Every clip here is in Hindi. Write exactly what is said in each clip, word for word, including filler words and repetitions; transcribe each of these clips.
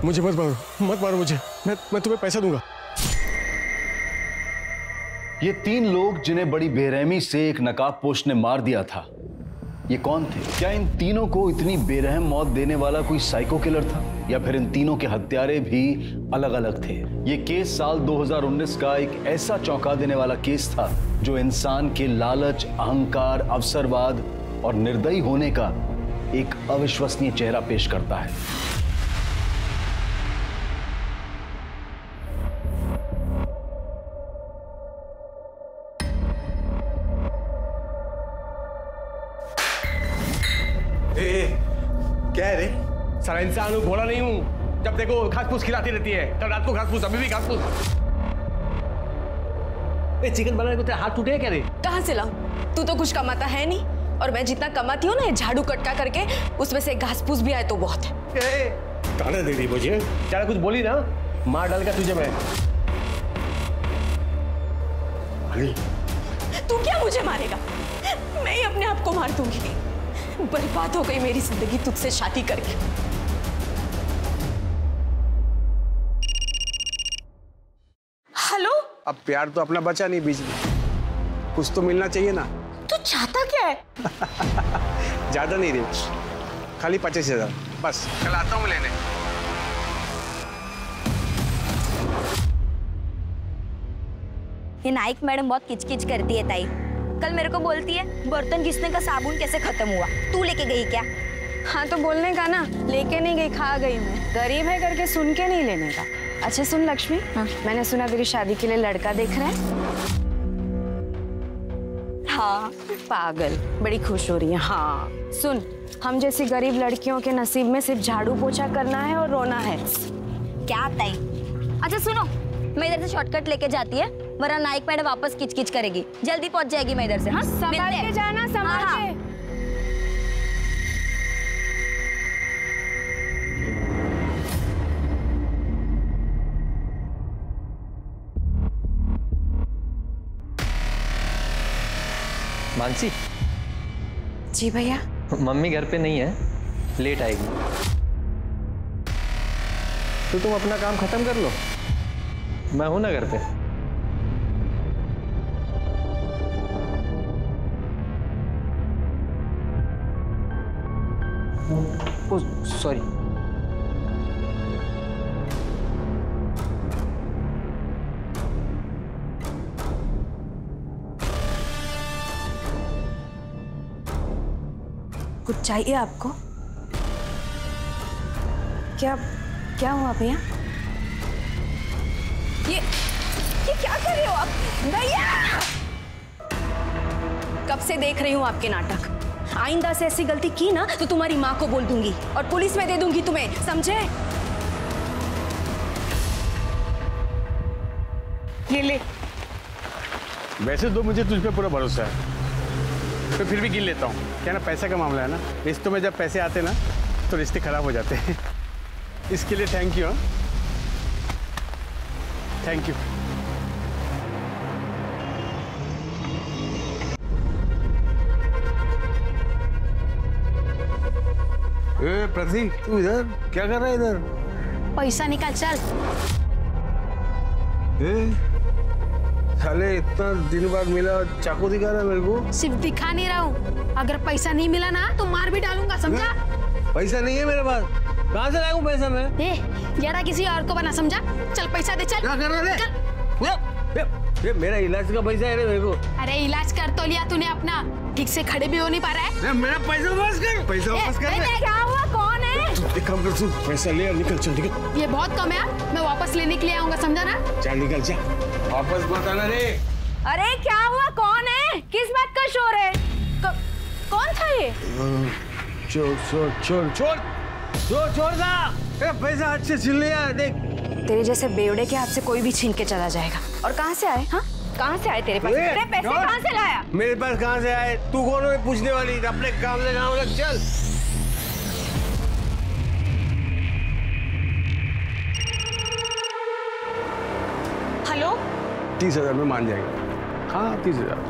मुझे मत मारो, मत मारो मुझे, मैं मैं तुम्हें पैसा दूंगा। ये तीन लोग जिन्हें बड़ी बेरहमी से एक नकाबपोश ने मार दिया था, ये कौन थे? क्या इन तीनों को इतनी बेरहम मौत देने वाला कोई साइको किलर था, या फिर इन तीनों के हत्यारे भी अलग अलग थे? ये केस साल दो हज़ार उन्नीस का एक ऐसा चौंका देने वाला केस था जो इंसान के लालच, अहंकार, अवसरवाद और निर्दयी होने का एक अविश्वसनीय चेहरा पेश करता है। क्या है रे? सारा इंसान हूँ, घोड़ा नहीं हूँ। जब देखो घास फूस खिलाती रहती है, कल रात को घास फूस, अभी भी घास फूस। ए, चिकन बनाने को तेरा हाथ टूटे क्या रे? कहाँ से लाऊं? तू तो कुछ कमाता है नहीं, और मैं जितना कमाती हूँ ना झाड़ू कटका करके, उसमें से घास फूस भी आए तो बहुत है। ताना दे रही मुझे, क्या कुछ बोली ना, मार डाल का तुझे मैं। तू क्या मुझे मारेगा? मैं ही अपने आप को मार दूंगी। बर्बाद हो गई मेरी जिंदगी तुझसे शादी करके। हेलो? अब प्यार तो अपना बचा नहीं बीच में, कुछ तो मिलना चाहिए ना। तू चाहता क्या है? ज्यादा नहीं रे, खाली पचास हजार बस। कल आता हूँ लेने। ये नाइक मैडम बहुत किचकिच करती है ताई। कल मेरे को बोलती है बर्तन घिसने का साबुन कैसे खत्म हुआ, तू लेके गई क्या? हाँ तो बोलने का ना, लेके नहीं गई, खा गई मैं। गरीब है करके सुन के नहीं लेने का। अच्छा सुन लक्ष्मी, हाँ? मैंने सुना तेरी शादी के लिए लड़का देख रहे हैं। हाँ पागल, बड़ी खुश हो रही है। हाँ सुन, हम जैसी गरीब लड़कियों के नसीब में सिर्फ झाड़ू पोछा करना है और रोना है। क्या ताई? अच्छा सुनो, मैं इधर से शॉर्टकट लेके जाती है, वरना नाइक मैडम वापस किचकिच करेगी। जल्दी पहुंच जाएगी मैं इधर से। हाँ संभाल के जाना, संभाल के। मानसी। जी भैया। मम्मी घर पे नहीं है, लेट आएगी। तो तुम अपना काम खत्म कर लो, मैं हूं ना घर पे। Oh sorry. कुछ चाहिए आपको? क्या क्या हुआ भैया? ये ये क्या कर रहे हो आप भैया? कब से देख रही हूँ आपके नाटक। आइंदा से ऐसी गलती की ना तो तुम्हारी माँ को बोल दूंगी और पुलिस में दे दूंगी तुम्हें, समझे? ये ले। वैसे तो मुझे तुझ पे पूरा भरोसा है, तो फिर भी गिन लेता हूँ। क्या ना, पैसा का मामला है ना, रिश्तों में जब पैसे आते ना तो रिश्ते खराब हो जाते हैं। इसके लिए थैंक यू। Thank you. ए प्रतीक, तू इधर क्या कर रहा है? इधर पैसा निकाल चल। ए साले, इतना दिन बाद मिला, चाकू दिखा रहा है मेरे को। सिर्फ दिखा नहीं रहा हूँ, अगर पैसा नहीं मिला ना तो मार भी डालूंगा, समझा? पैसा नहीं है मेरे पास, कहाँ से लाऊं पैसा मैं? ए, यारा किसी और को बना, समझा? चल पैसा दे, चल। क्या कर रहा है? ये मेरा इलाज का पैसा है रे मेरे को। अरे इलाज कर तो लिया तूने अपना, ठीक से खड़े भी हो नहीं पा रहा है। मेरा पैसा वापस कर, पैसा वापस कर। क्या हुआ, कौन है? एक काम कर, तू पैसा ले और निकल, चल निकल। ये बहुत कम है, मैं वापस लेने के लिए आऊंगा, समझा ना? चल निकल, जा वापस मत आना रे। अरे क्या हुआ, कौन है? किस बात का शोर है? कौन था ये? चोर चोर चोर चोर चोर चोर था। पैसा अच्छे छीन लिया, देख। तेरे जैसे बेवड़े के हाथ से कोई भी छीन के चला जाएगा। और कहाँ से आए? हाँ, कहाँ से आए तेरे पास? तेरे पैसे कहाँ से लाया? मेरे पास कहाँ से आए? तू कौन है पूछने वाली? अपने काम से काम लग, चल। हेलो? तीस हजार में मान जाएगा। हाँ तीस हजार।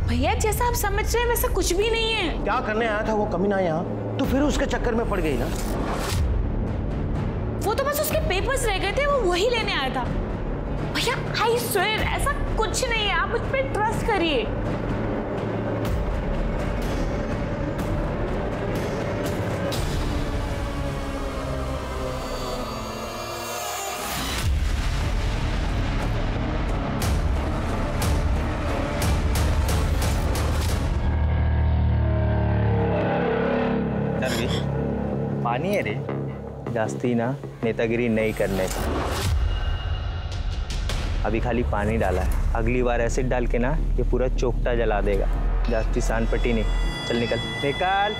भैया जैसा आप समझ रहे हैं वैसा कुछ भी नहीं है। क्या करने आया था वो कमीना यहाँ, तो फिर उसके चक्कर में पड़ गई ना। वो तो बस उसके पेपर्स रह गए थे, वो वही लेने आया था। भैया आई स्वेयर ऐसा कुछ नहीं है, आप मुझ पे ट्रस्ट करिए। पानी है रे, जास्ती ना नेतागिरी नहीं करने का। अभी खाली पानी डाला है, अगली बार एसिड डाल के ना ये पूरा चोकटा जला देगा। जास्ती सान पट्टी नहीं। चल निकल निकाल।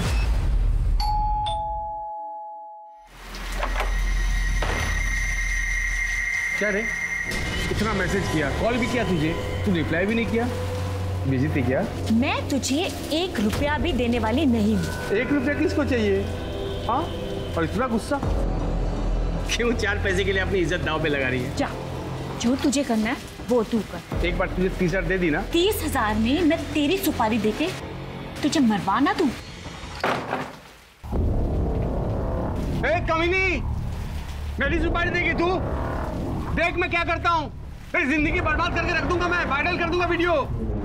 क्या रे, इतना मैसेज किया, कॉल भी किया तुझे, तू रिप्लाई भी नहीं किया। बिजी थी क्या? मैं तुझे एक रुपया भी देने वाली नहीं हूँ। एक रुपया किसको चाहिए? हाँ, और इतना गुस्सा क्यों? चार पैसे के लिए अपनी इज्जत दांव पे लगा रही है। जा, जो तुझे करना है वो तू कर। एक बार तुझे तीस हजार दे दी ना। तीस हजार में मैं तेरी सुपारी देके तुझे मरवाना तू। ए कमीनी, मेरी सुपारी देगी तू? देख मैं क्या करता हूँ, तेरी जिंदगी बर्बाद करके रख दूंगा मैं, वायरल कर दूंगा वीडियो।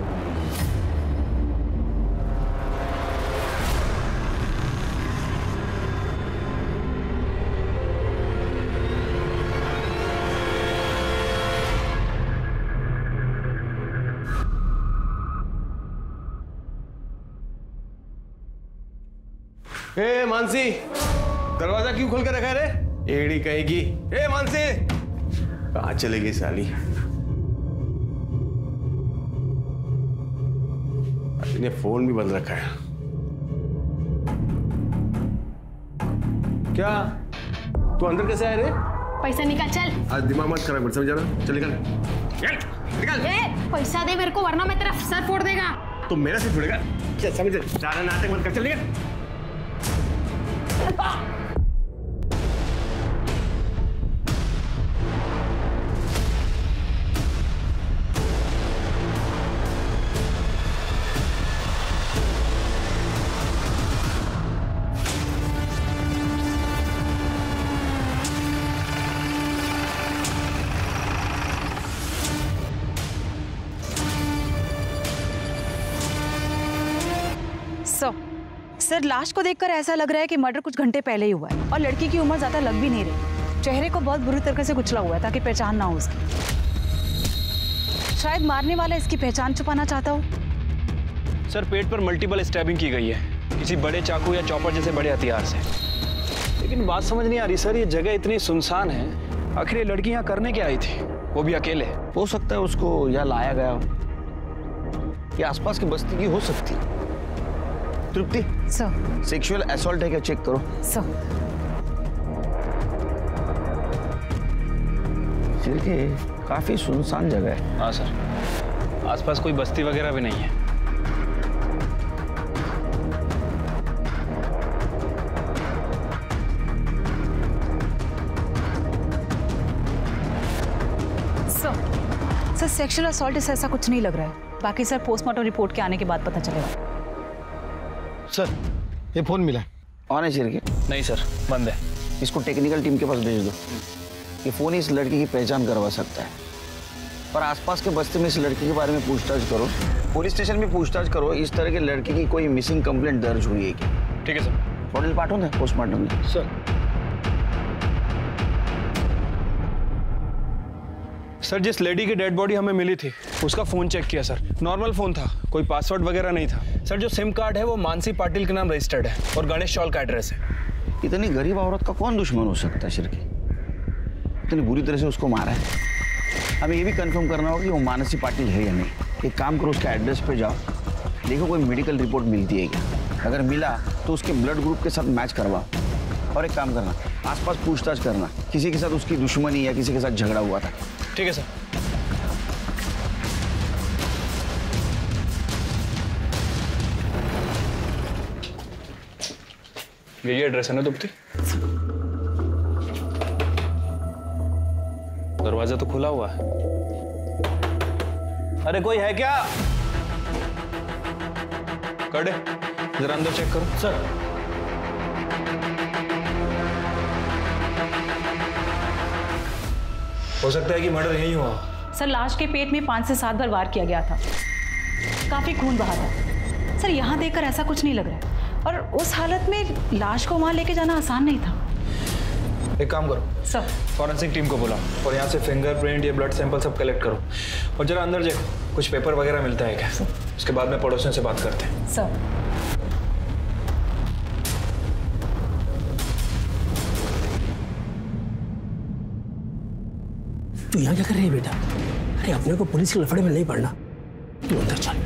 ए मानसी, दरवाजा क्यों खोल के रखा है रे? एड़ी कहेगी। ए मानसी, कहाँ चली गई साली? इन्हें फोन भी बंद रखा है। क्या तू अंदर कैसे आया रे? पैसा निकाल चल। आज दिमाग मत खराब कर, समझा ना? चल निकल निकल। ए, पैसा दे मेरे को वरना मैं तेरा सर फोड़ देगा। तो मेरा सिर फोड़ेगा? क्या समझ? ज्यादा नाटक मत कर, चल निकल। सो सर, लाश को देखकर ऐसा लग रहा है कि मर्डर कुछ घंटे पहले ही हुआ है और लड़की की उम्र ज्यादा लग भी नहीं रही। चेहरे को बहुत बुरी तरह से कुचला हुआ है ताकि पहचान ना हो उसकी। शायद मारने वाला इसकी पहचान छुपाना चाहता हो। सर, पेट पर मल्टीपल स्टैबिंग की गई है, किसी बड़े चाकू या चॉपर जैसे बड़े हथियार से। लेकिन बात समझ नहीं आ रही सर, ये जगह इतनी सुनसान है, आखिर ये लड़की यहाँ करने क्या आई थी, वो भी अकेले? हो सकता है उसको यहाँ लाया गया हो, ये आसपास की बस्ती की हो सकती। तृप्ति सर, सेक्सुअल असॉल्ट है क्या, चेक करो। सर, काफी सुनसान जगह है। हाँ सर, आसपास कोई बस्ती वगैरह भी नहीं है। सर, सेक्सुअल असॉल्ट से ऐसा कुछ नहीं लग रहा है। बाकी सर पोस्टमार्टम रिपोर्ट के आने के बाद पता चलेगा। सर, ये फोन मिला ऑन है चिरके? नहीं सर, बंद है। इसको टेक्निकल टीम के पास भेज दो। ये फोन इस लड़की की पहचान करवा सकता है। पर आसपास के बस्ती में इस लड़की के बारे में पूछताछ करो, पुलिस स्टेशन में पूछताछ करो, इस तरह के लड़की की कोई मिसिंग कंप्लेंट दर्ज हुई है क्या? ठीक है सर। बॉडी पाठो ना पोस्टमार्टम में। सर सर जिस लेडी की डेड बॉडी हमें मिली थी उसका फोन चेक किया सर, नॉर्मल फोन था, कोई पासवर्ड वगैरह नहीं था सर। जो सिम कार्ड है वो मानसी पाटिल के नाम रजिस्टर्ड है और गणेश चौल का एड्रेस है। इतनी गरीब औरत का कौन दुश्मन हो सकता है शिरके? इतनी बुरी तरह से उसको मारा है। हमें ये भी कंफर्म करना होगा कि वो मानसी पाटिल है या नहीं। एक काम करो, उसके एड्रेस पे जाओ, देखो कोई मेडिकल रिपोर्ट मिलती है क्या। अगर मिला तो उसके ब्लड ग्रुप के साथ मैच करवाओ। और एक काम करना, आसपास पूछताछ करना, किसी के साथ उसकी दुश्मनी या किसी के साथ झगड़ा हुआ था। ठीक है सर। यही एड्रेस है ना दुप्ती? दरवाजा तो खुला हुआ है। अरे कोई है क्या? कर दे, जरा अंदर चेक करो। सर। हो सकता है कि मर्डर यही हुआ। सर लाश के पेट में पांच से सात बार वार किया गया था, काफी खून बहा था। सर यहाँ देखकर ऐसा कुछ नहीं लग रहा है, और उस हालत में लाश को वहां लेके जाना आसान नहीं था। एक काम करो सर, फॉरेंसिक टीम को बुलाओ और यहाँ से फिंगरप्रिंट या ब्लड सैंपल सब कलेक्ट करो और जरा अंदर देखो कुछ पेपर वगैरह मिलता है क्या। उसके बाद में पड़ोसियों से बात करते हैं। सर। तू यहाँ क्या कर रही है बेटा? अरे अपने को पुलिस के लफड़े में नहीं पड़ना, तू अंदर चल।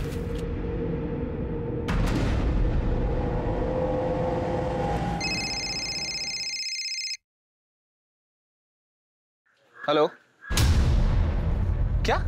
हेलो, क्या?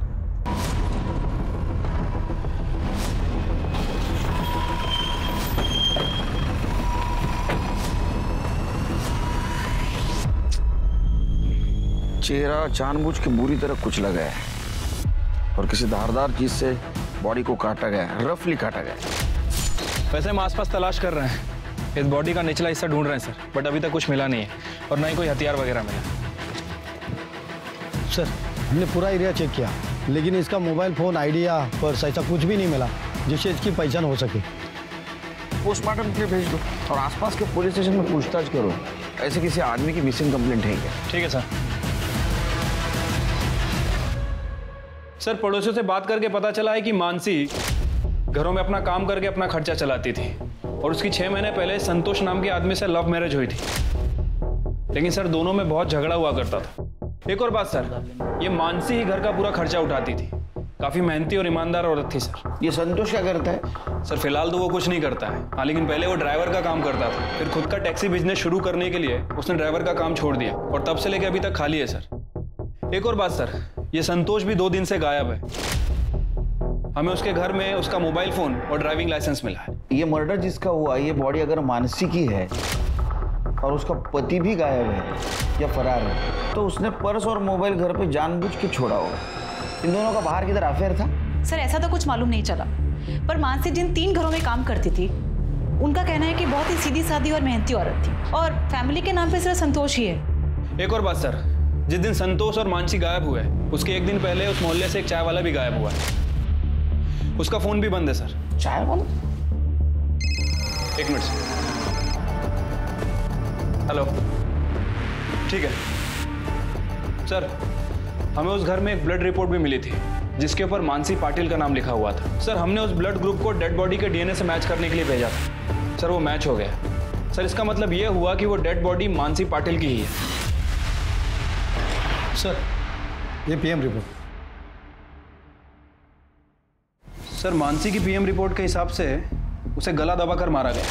चेहरा जानबूझ के बुरी तरह कुचला गया है और किसी धारदार चीज से बॉडी को काटा गया है, रफली काटा गया है। वैसे हम आसपास तलाश कर रहे हैं, इस बॉडी का निचला हिस्सा ढूंढ रहे हैं सर, बट अभी तक कुछ मिला नहीं है और ना ही कोई हथियार वगैरह मिला। सर हमने पूरा एरिया चेक किया, लेकिन इसका मोबाइल फोन, आइडिया, पर्स ऐसा कुछ भी नहीं मिला जिससे इसकी पहचान हो सके। पोस्टमार्टम के लिए भेज दो और आसपास के पुलिस स्टेशन में पूछताछ करो, ऐसे किसी आदमी की मिसिंग कंप्लेंट है क्या? ठीक है सर। सर पड़ोसियों से बात करके पता चला है कि मानसी घरों में अपना काम करके अपना खर्चा चलाती थी और उसकी छह महीने पहले संतोष नाम के आदमी से लव मैरिज हुई थी, लेकिन सर दोनों में बहुत झगड़ा हुआ करता था। एक और बात सर, ये मानसी ही घर का पूरा खर्चा उठाती थी, काफी मेहनती और ईमानदार औरत थी सर। ये संतोष क्या करता है? सर फिलहाल तो वो कुछ नहीं करता है, हाँ लेकिन पहले वो ड्राइवर का काम करता था, फिर खुद का टैक्सी बिजनेस शुरू करने के लिए उसने ड्राइवर का काम छोड़ दिया और तब से लेकर अभी तक खाली है सर। एक और बात सर, ये संतोष भी दो दिन से गायब है, हमें उसके घर में उसका मोबाइल फोन और ड्राइविंग लाइसेंस मिला है। ये मर्डर जिसका हुआ, ये बॉडी अगर मानसी की है और उसका पति भी गायब है या फरार है, तो उसने पर्स और मोबाइल घर पे जानबूझ के छोड़ा होगा। इन दोनों का बाहर किधर अफेयर था? सर ऐसा तो कुछ मालूम नहीं चला, पर मानसी जिन तीन घरों में काम करती थी उनका कहना है कि बहुत ही सीधी सादी और मेहनती औरत थी और फैमिली के नाम पे सिर्फ संतोष ही है। एक और बात सर, जिस दिन संतोष और मानसी गायब हुए उसके एक दिन पहले उस मोहल्ले से एक चाय वाला भी गायब हुआ है, उसका फोन भी बंद है सर। चाय वाला? एक मिनट सर। हेलो, ठीक है सर, हमें उस घर में एक ब्लड रिपोर्ट भी मिली थी जिसके ऊपर मानसी पाटिल का नाम लिखा हुआ था। सर हमने उस ब्लड ग्रुप को डेड बॉडी के डीएनए से मैच करने के लिए भेजा था सर, वो मैच हो गया सर। इसका मतलब ये हुआ कि वो डेड बॉडी मानसी पाटिल की ही है। सर ये पीएम रिपोर्ट। सर मानसी की पीएम रिपोर्ट के हिसाब से उसे गला दबाकर मारा गया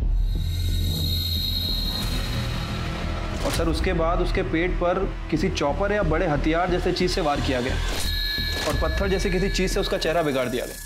और सर उसके बाद उसके पेट पर किसी चॉपर या बड़े हथियार जैसे चीज से वार किया गया और पत्थर जैसे किसी चीज से उसका चेहरा बिगाड़ दिया गया।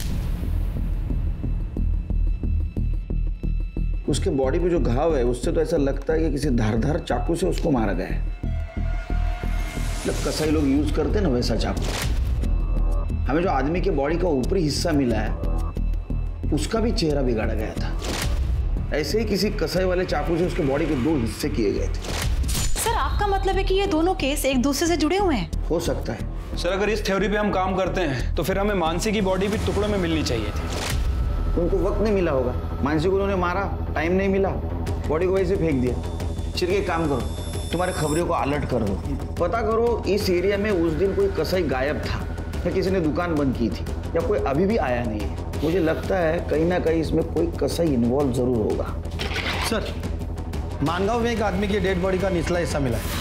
उसके बॉडी पे जो घाव है उससे तो ऐसा लगता है कि किसी धारदार चाकू से उसको मारा गया है, मतलब कसाई लोग यूज करते हैं ना वैसा चाकू। हमें जो आदमी के बॉडी का ऊपरी हिस्सा मिला है उसका भी चेहरा बिगाड़ा गया था, ऐसे ही किसी कसाई वाले चाकू से उसके बॉडी के दो हिस्से किए गए थे। सर आपका मतलब है कि ये दोनों केस एक दूसरे से जुड़े हुए हैं? हो सकता है सर, अगर इस थ्योरी पे हम काम करते हैं तो फिर हमें मानसी की बॉडी भी टुकड़ों में मिलनी चाहिए थी। उनको वक्त नहीं मिला होगा, मानसी को उन्होंने मारा, टाइम नहीं मिला, बॉडी को वैसे फेंक दिया। चल के काम करो, तुम्हारे खबरों को अलर्ट कर दो, पता करो इस एरिया में उस दिन कोई कसाई गायब था या किसी ने दुकान बंद की थी या कोई अभी भी आया नहीं है। मुझे लगता है कहीं ना कहीं इसमें कोई कसाई इन्वॉल्व जरूर होगा। सर मानगांव में एक आदमी की डेड बॉडी का निचला हिस्सा मिला है।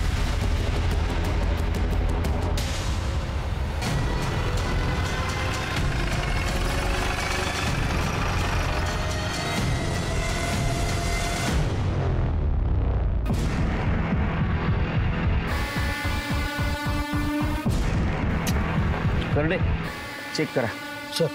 कर दे, चेक करा। सर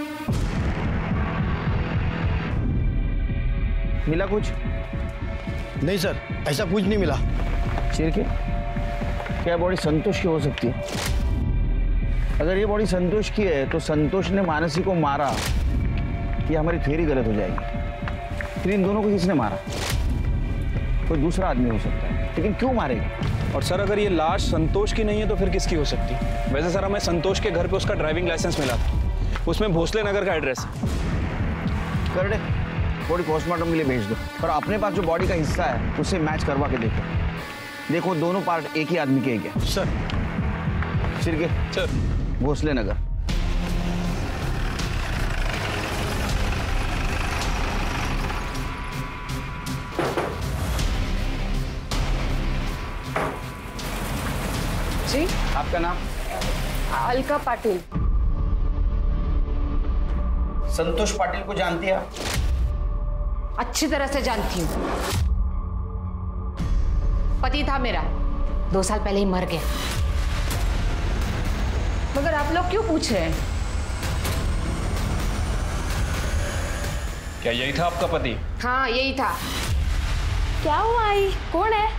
मिला कुछ? नहीं सर, ऐसा कुछ नहीं मिला। चिर के क्या बॉडी संतोष की हो सकती है? अगर ये बॉडी संतोष की है तो संतोष ने मानसी को मारा ये हमारी थ्योरी गलत हो जाएगी। फिर इन दोनों को किसने मारा? कोई दूसरा आदमी हो सकता है, लेकिन क्यों मारेगा? और सर अगर ये लाश संतोष की नहीं है तो फिर किसकी हो सकती है? वैसे सर हमें संतोष के घर पे उसका ड्राइविंग लाइसेंस मिला था, उसमें भोसले नगर का एड्रेस है। कर दे, बॉडी पोस्टमार्टम के लिए भेज दो, पर अपने पास जो बॉडी का हिस्सा है उससे मैच करवा के देखो। देखो दोनों पार्ट एक ही आदमी के क्या? सर सिर के सर भोसले नगर। जी आपका नाम? अलका पाटिल। संतोष पाटिल को जानती है आप? अच्छी तरह से जानती हूँ। पति था मेरा, दो साल पहले ही मर गया। मगर आप लोग क्यों पूछ रहे हैं? क्या यही था आपका पति? हाँ यही था। क्या हुआ आई? कौन है?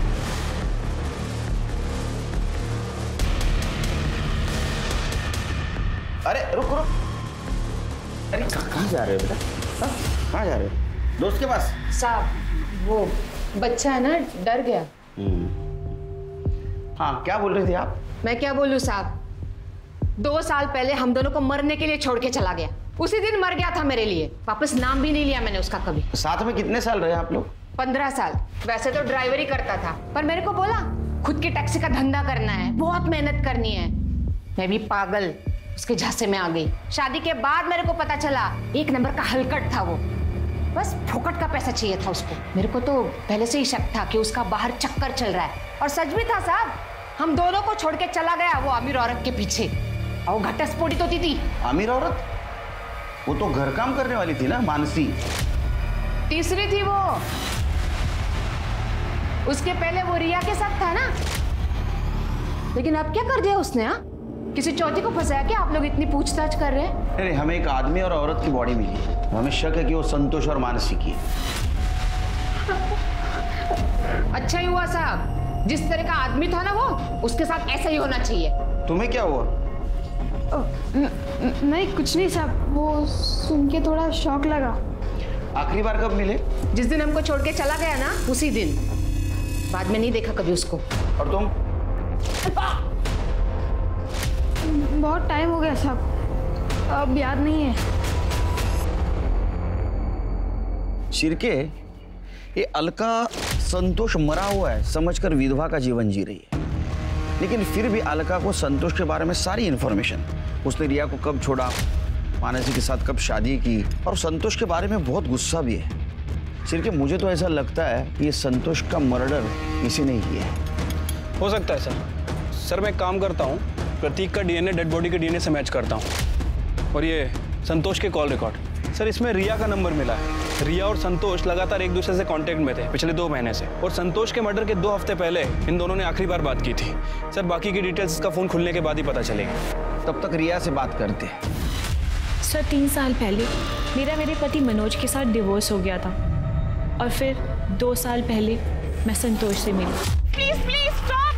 अरे रुक रुक, अरे कहाँ जा रहे हो बेटा? कहाँ जा रहे हो? दोस्त के पास? साहब वो बच्चा है ना, डर गया। हाँ क्या बोल रहे थे आप? मैं क्या बोलूं साहब, दो साल पहले हम दोनों को मरने के लिए छोड़ के चला गया। उसी दिन मर गया था मेरे लिए, वापस नाम भी नहीं लिया मैंने उसका कभी। साथ में कितने साल रहे आप लोग? पंद्रह साल। वैसे तो ड्राइवरी करता था, पर मेरे को बोला खुद की टैक्सी का धंधा करना है, बहुत मेहनत करनी है। मैं भी पागल उसके झांसे में आ गई। शादी के बाद मेरे को पता चला एक नंबर का हलकट था वो, बस फोकट का पैसा चाहिए था उसको। मेरे को तो पहले से ही शक था कि उसका बाहर चक्कर चल रहा है, और सच भी था साहब। हम दोनों को छोड़ के चला गया वो अमीर औरत के पीछे, और वो घटस्फोटित होती थी। अमीर औरत? वो तो घर काम करने वाली थी ना, मानसी। तीसरी थी वो, उसके पहले वो रिया के साथ था ना। लेकिन अब क्या कर दिया उसने? हाँ, किसी चौथी को फंसाया क्या? आप लोग इतनी पूछताछ कर रहे हैं। अरे हमें एक आदमी और औरत की बॉडी मिली है, हमें शक है कि वो संतोष और मानसी की है। अच्छा ही हुआ साहब, जिस तरह का आदमी था ना वो, उसके साथ ऐसा ही होना चाहिए। तुम्हें क्या हुआ? न, न, नहीं कुछ नहीं साहब, वो सुन के थोड़ा शौक लगा। आखिरी बार कब मिले? जिस दिन हमको छोड़ के चला गया ना, उसी दिन। बाद में नहीं देखा कभी उसको। और तुम? बहुत टाइम हो गया साहब, अब याद नहीं है। शिरके, ये अलका संतोष मरा हुआ है समझकर विधवा का जीवन जी रही है, लेकिन फिर भी अलका को संतोष के बारे में सारी इंफॉर्मेशन, उसने रिया को कब छोड़ा, मानसी के साथ कब शादी की, और संतोष के बारे में बहुत गुस्सा भी है। शिरके, मुझे तो ऐसा लगता है कि ये संतोष का मर्डर किसी ने किया है। हो सकता है सर। सर मैं एक काम करता हूँ, प्रतीक का डीएनए डेड बॉडी के डीएनए से मैच करता हूँ, और ये संतोष के कॉल रिकॉर्ड। सर इसमें रिया का नंबर मिला है। रिया और संतोष लगातार एक दूसरे से कांटेक्ट में थे पिछले दो महीने से, और संतोष के मर्डर के दो हफ्ते पहले इन दोनों ने आखिरी बार बात की थी। सर बाकी की डिटेल्स इसका फोन खुलने के बाद ही पता चलेगी। तब तक रिया से बात करते हैं। सर तीन साल पहले मेरा मेरे पति मनोज के साथ डिवोर्स हो गया था, और फिर दो साल पहले मैं संतोष से मिली। Please please stop,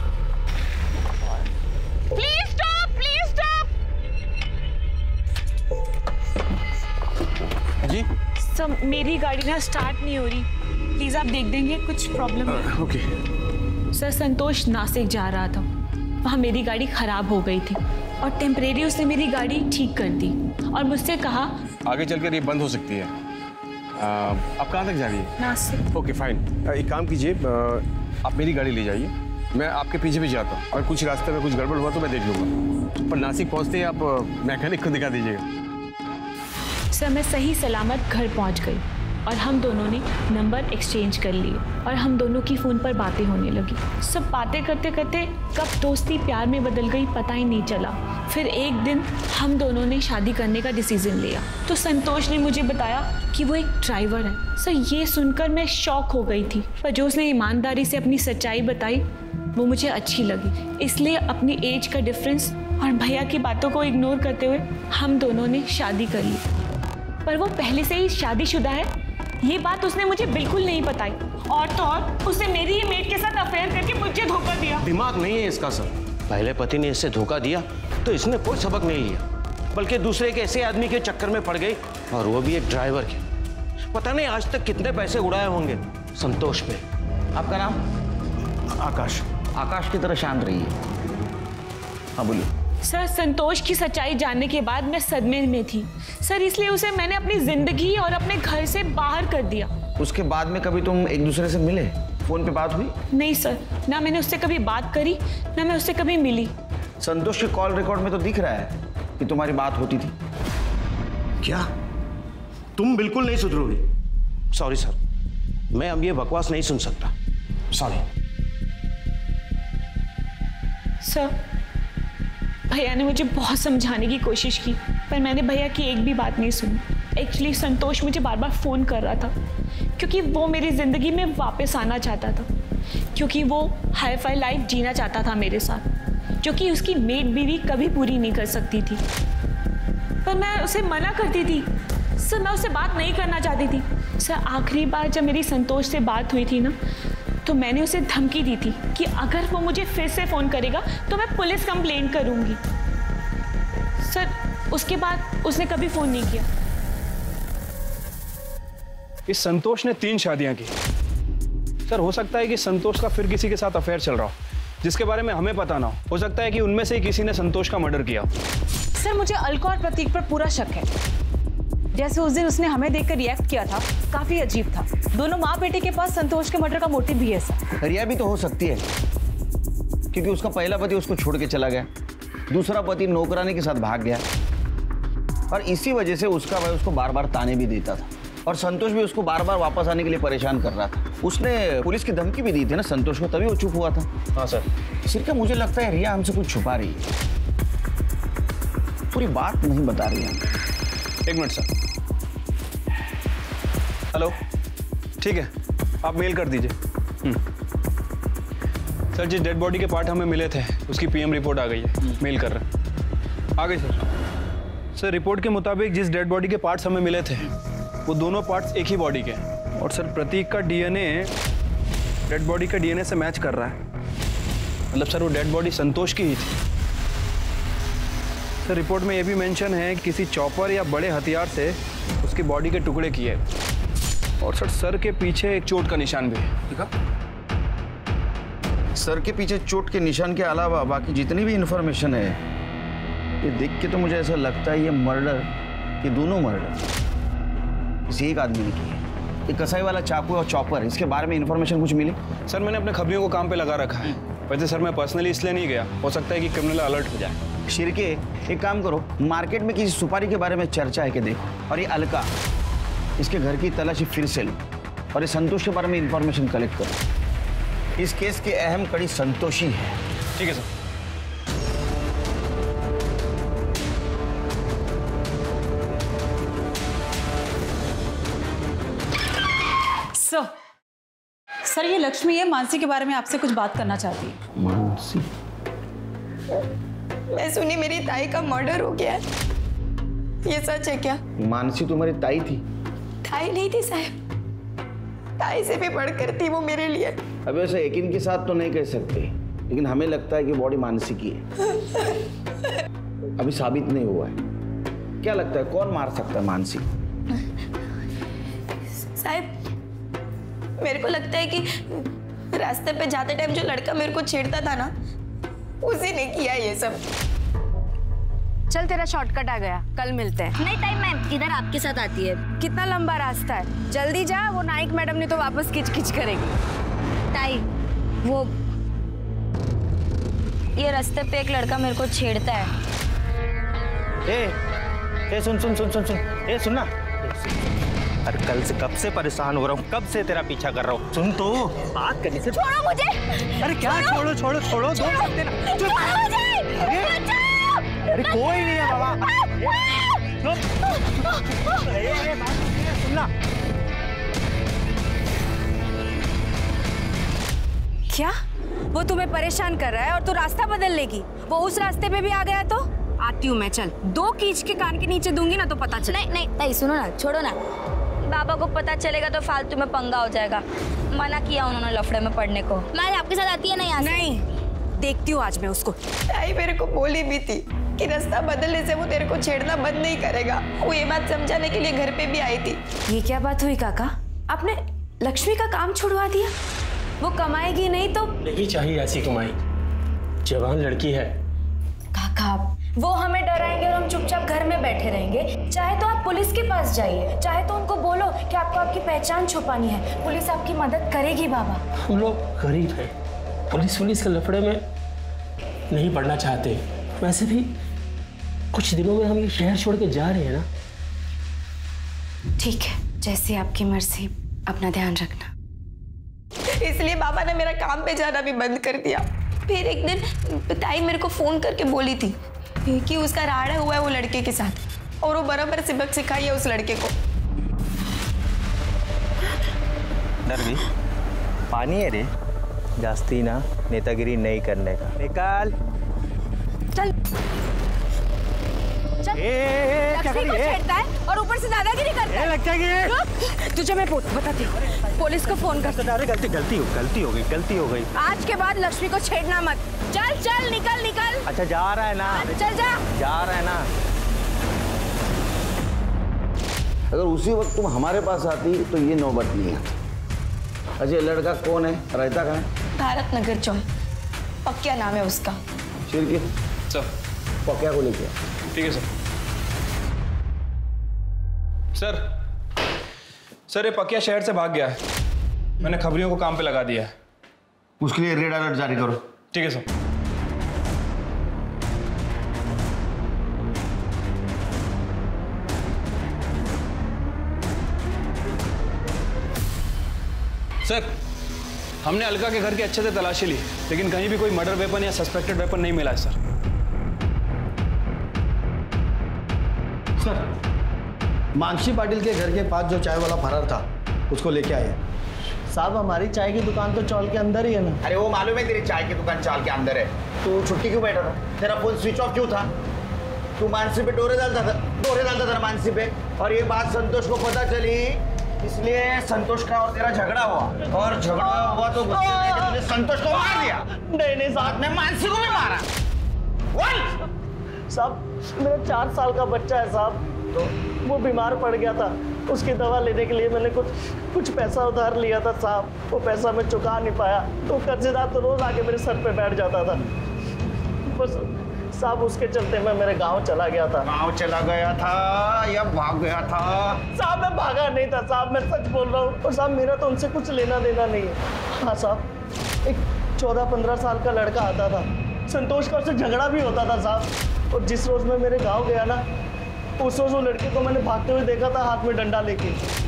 please stop, please stop. जी सर मेरी गाड़ी ना स्टार्ट नहीं हो रही, प्लीज आप देख देंगे, कुछ प्रॉब्लम है। ओके। सर संतोष नासिक जा रहा था, वहाँ मेरी गाड़ी खराब हो गई थी, और टेम्परेरी उसने मेरी गाड़ी ठीक कर दी, और मुझसे कहा आगे चलकर ये बंद हो सकती है। आ, आप कहाँ तक जा रही है? नासिक। ओके फाइन, एक काम कीजिए, आप मेरी गाड़ी ले जाइए, मैं आपके पीछे भी जाता हूँ, और कुछ रास्ते में कुछ गड़बड़ हुआ तो मैं देख लूँगा। पर नासिक पहुँचते ही आप मैकेनिक को दिखा दीजिएगा। सर मैं सही सलामत घर पहुँच गई, और हम दोनों ने नंबर एक्सचेंज कर लिए, और हम दोनों की फ़ोन पर बातें होने लगी। सब बातें करते करते कब दोस्ती प्यार में बदल गई पता ही नहीं चला। फिर एक दिन हम दोनों ने शादी करने का डिसीजन लिया, तो संतोष ने मुझे बताया कि वो एक ड्राइवर है। सर ये सुनकर मैं शॉक हो गई थी, पर जो उसने ईमानदारी से अपनी सच्चाई बताई वो मुझे अच्छी लगी, इसलिए अपनी एज का डिफरेंस और भैया की बातों को इग्नोर करते हुए हम दोनों ने शादी कर ली। पर वो पहले से ही शादीशुदा है, ये बात उसने मुझे बिल्कुल नहीं बताई, और तो और उसने मेरी ही मेट के साथ अफेयर करके मुझे धोखा दिया। दिमाग नहीं है इसका सर। पहले पति ने इससे धोखा दिया तो इसने कोई सबक नहीं लिया, बल्कि दूसरे एक ऐसे आदमी के चक्कर में पड़ गई, और वो भी एक ड्राइवर के। पता नहीं आज तक कितने पैसे उड़ाए होंगे संतोष पे। आपका नाम? आकाश। आकाश की तरह शांत रहिए। हाँ बोलिए। सर, संतोष की सच्चाई जानने के बाद मैं सदमे में थी सर, इसलिए उसे मैंने अपनी जिंदगी और अपने घर से बाहर कर दिया। उसके बाद में कभी तुम एक दूसरे से मिले? फोन पे बात हुई? नहीं सर, ना मैंने उससे कभी बात करी, ना मैं उससे कभी मिली। संतोष के कॉल रिकॉर्ड में तो दिख रहा है कि तुम्हारी बात होती थी। क्या तुम बिल्कुल नहीं सुधरोगे? सॉरी सर, मैं अब ये बकवास नहीं सुन सकता। Sorry sir. भैया ने मुझे बहुत समझाने की कोशिश की, पर मैंने भैया की एक भी बात नहीं सुनी। एक्चुअली संतोष मुझे बार बार फ़ोन कर रहा था क्योंकि वो मेरी ज़िंदगी में वापस आना चाहता था, क्योंकि वो हाई फाई लाइफ जीना चाहता था मेरे साथ, जो कि उसकी मेड बीवी कभी पूरी नहीं कर सकती थी। पर मैं उसे मना करती थी सर, मैं उससे बात नहीं करना चाहती थी सर। आखिरी बार जब मेरी संतोष से बात हुई थी ना, तो मैंने उसे धमकी दी थी कि अगर वो मुझे फिर से फ़ोन करेगा तो मैं पुलिस कंप्लेंट करूंगी सर। उसके बाद उसने कभी फ़ोन नहीं किया। इस संतोष ने तीन शादियां की सर। हो सकता है कि संतोष का फिर किसी के साथ अफेयर चल रहा हो जिसके बारे में हमें पता ना हो। हो सकता है कि उनमें से ही किसी ने संतोष का मर्डर किया। सर, मुझे अलका और प्रतीक पर पूरा शक है। जैसे उस दिन उसने हमें देखकर रिएक्ट किया था, काफी अजीब था। दोनों माँ बेटे के पास संतोष के मर्डर का मोटिव भी है सर। रिया भी तो हो सकती है, क्योंकि उसका पहला पति उसको छोड़ के चला गया, दूसरा पति नौकरानी के साथ भाग गया, और इसी वजह से उसका भाई उसको बार बार ताने भी देता था, और संतोष भी उसको बार बार वापस आने के लिए परेशान कर रहा था। उसने पुलिस की धमकी भी दी थी ना संतोष को, तभी वो चुप हुआ था। हाँ सर। सिर्फ मुझे लगता है रिया हमसे कुछ छुपा रही है, पूरी बात नहीं बता रही है। एक मिनट सर। हेलो, ठीक है, आप मेल कर दीजिए। सर, जिस डेड बॉडी के पार्ट हमें मिले थे उसकी पीएम रिपोर्ट आ गई है, मेल कर रहे हैं। आ गई सर। सर, रिपोर्ट के मुताबिक जिस डेड बॉडी के पार्ट्स हमें मिले थे वो दोनों पार्ट्स एक ही बॉडी के हैं, और सर प्रतीक का डीएनए डेड बॉडी का डीएनए से मैच कर रहा है। मतलब सर वो डेड बॉडी संतोष की ही थी। सर, रिपोर्ट में ये भी मेंशन है कि किसी चॉपर या बड़े हथियार से उसकी बॉडी के टुकड़े किए, और सर सर के पीछे एक चोट का निशान भी है। ठीक है, सर के पीछे चोट के निशान के अलावा बाकी जितनी भी इंफॉर्मेशन है, ये देख के तो मुझे ऐसा लगता है ये मर्डर, ये दोनों मर्डर किसी एक आदमी ने की है। ये कसाई वाला चाकू और चॉपर, इसके बारे में इंफॉर्मेशन कुछ मिली? सर, मैंने अपने खबरियों को काम पे लगा रखा है। वैसे सर मैं पर्सनली इसलिए नहीं गया, हो सकता है कि क्रिमिनल अलर्ट हो जाए। शिरके, एक काम करो, मार्केट में किसी सुपारी के बारे में चर्चा है कि देखो, और ये अलका, इसके घर की तलाशी फिर से लो, और ये संतोष के बारे में इंफॉर्मेशन कलेक्ट करो। इस केस की अहम कड़ी संतोष ही है। ठीक है सर। सर, सर ये लक्ष्मी है, मानसी के बारे में आपसे कुछ बात करना चाहती है। मानसी? मैं सुनी मेरी ताई का मर्डर हो गया है, ये सच है क्या? मानसी तुम्हारी ताई थी? ताई नहीं थी साहब, ताई से भी बढ़कर थी वो मेरे लिए। अब ऐसे यकीन के साथ तो नहीं कह सकते, लेकिन हमें लगता है कि बॉडी मानसी की है। अभी साबित नहीं हुआ है। क्या लगता है कौन मार सकता है मानसी? साहब, मेरे को लगता है कि रास्ते पे जाते टाइम जो लड़का मेरे को छेड़ता था ना, उसी ने किया ये सब। चल, तेरा शॉर्टकट आ गया, कल मिलते हैं। नहीं ताई, मैं इधर आपके साथ आती है। कितना लंबा रास्ता है, जल्दी जा, वो नाइक मैडम ने तो वापस किच किच करेगी। ताई, वो ये रास्ते पे एक लड़का मेरे को छेड़ता है। ए, ए सुन सुन सुन सुन सुन ए सुन ना। अरे कल से कब से परेशान हो रहा हूँ, कब से तेरा पीछा कर रहा हूँ। सुन तो, बात करने से छोड़ो मुझे। अरे क्या छोड़ो छोड़ो छोड़ो, दो मिनट देना। छोड़ो मुझे। अरे कोई नहीं है बाबा। सुनना, क्या वो तुम्हें परेशान कर रहा है और तू रास्ता बदल लेगी? वो उस रास्ते पे भी आ गया तो आती हूँ मैं। चल, दो कीच के कान के नीचे दूंगी ना तो पता चले। नहीं नहीं ताई, सुनो ना, छोड़ो ना। बाबा को पता चलेगा तो फालतू में पंगा हो जाएगा। मना किया उन्होंने लफड़े में पड़ने को। मैं आपके साथ आती है ना यहाँ से? नहीं, देखती हूँ आज मैं उसको। ताई मेरे को बोली भी थी कि रास्ता बदलने से वो तेरे को छेड़ना बंद नहीं करेगा। वो ये बात समझाने के लिए घर पे भी आई थी। ये क्या बात हुई काका? आपने लक्ष्मी का काम छुड़वा दिया? वो कमाएगी नहीं तो? नहीं चाहिए ऐसी कमाई, जवान लड़की है। काका वो हमें डराएंगे और हम चुपचाप घर में बैठे रहेंगे। चाहे तो आप पुलिस के पास जाइए, चाहे तो उनको बोलो कि आपको आपकी पहचान छुपानी है, पुलिस आपकी मदद करेगी बाबा। हम लोग गरीब हैं, पुलिस पुलिस के लफड़े में नहीं पड़ना चाहते। वैसे भी कुछ दिनों में हम ये शहर छोड़ के जा रहे हैं ना। ठीक है, जैसे आपकी मर्जी, अपना ध्यान रखना। इसलिए बाबा ने मेरा काम पे जाना भी बंद कर दिया। फिर एक दिन ताई मेरे को फोन करके बोली थी कि उसका राड़ा हुआ है वो लड़के के साथ और वो बराबर सबक सिखाई है उस लड़के को। डर गई? पानी है रे, जास्ती ना नेतागिरी नहीं करने का। निकाल चल चल। ए, ए, क्या लक्ष्मी को छेड़ता है और ऊपर से दादागिरी करता है। लगता है तुझे मैं बताती हूँ, पुलिस को फोन कर। अरे गलती गलती हो गलती हो गई गलती हो गई। आज के बाद लक्ष्मी को छेड़ना मत। चल चल निकल निकल। अच्छा जा रहा है ना? चल जा जा रहा है ना? अगर उसी वक्त तुम हमारे पास आती तो ये नौबत नहीं आती। अच्छा लड़का कौन है, रहता कहाँ है? भारत नगर चौक, पक्या नाम है उसका। चिर के सर पक्या को लेके। ठीक है सर। सर सर ये पकिया शहर से भाग गया है, मैंने खबरियों को काम पे लगा दिया है। उसके लिए रेड अलर्ट जारी करो। ठीक है सर। सर हमने अलका के घर की अच्छे से तलाशी ली, लेकिन कहीं भी कोई मर्डर वेपन या सस्पेक्टेड वेपन नहीं मिला है सर। सर मानसी पाटिल के घर के पास जो चाय वाला फरार था उसको लेके आए। साहब हमारी चाय की दुकान तो चौल के अंदर ही है ना। अरे वो मालूम है तेरी चाय की दुकान चाल के अंदर है, तू छुट्टी क्यों बैठा था? तेरा फोन स्विच ऑफ क्यों था? तू मानसी पे डोरे डालता था डोरे डालता था मानसी पे, और ये बात संतोष को पता चली, इसलिए संतोष का और तेरा झगड़ा हुआ, और झगड़ा हुआ तो गुस्से में तूने संतोष को मार दिया। नहीं नहीं साहब, ने मानसी को भी मारा। साहब मेरा चार साल का बच्चा है साहब, तो वो बीमार पड़ गया था, उसकी दवा लेने के लिए मैंने कुछ कुछ पैसा उधार लिया था साहब, वो पैसा मैं चुका नहीं पाया, तो कर्जेदार तो रोज आके मेरे सर पे बैठ जाता था। बस साहब उसके चलते मैं मेरे गांव चला गया था। गांव चला गया था या भाग गया था? साहब मैं भागा नहीं था साहब, मैं सच बोल रहा हूँ। और साहब मेरा तो उनसे कुछ लेना देना नहीं है। हाँ साहब एक चौदह पंद्रह साल का लड़का आता था, संतोष का उससे झगड़ा भी होता था साहब, और जिस रोज मैं मेरे गाँव गया ना, उस रोज वो लड़के को मैंने भागते हुए देखा था हाथ में डंडा लेके।